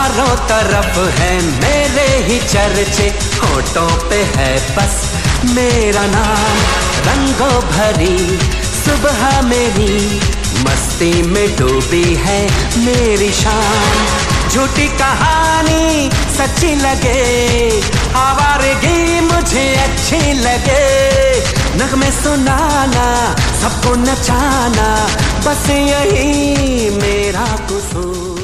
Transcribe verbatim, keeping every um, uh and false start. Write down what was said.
चारों तरफ है मेरे ही चर्चे, होठों पे है बस मेरा नाम। रंगों भरी सुबह मेरी, मस्ती में डूबी है मेरी शाम। झूठी कहानी सच्ची लगे, आवारगी मुझे अच्छी लगे। नगमे सुनाना, सबको नचाना, बस यही मेरा कसूर।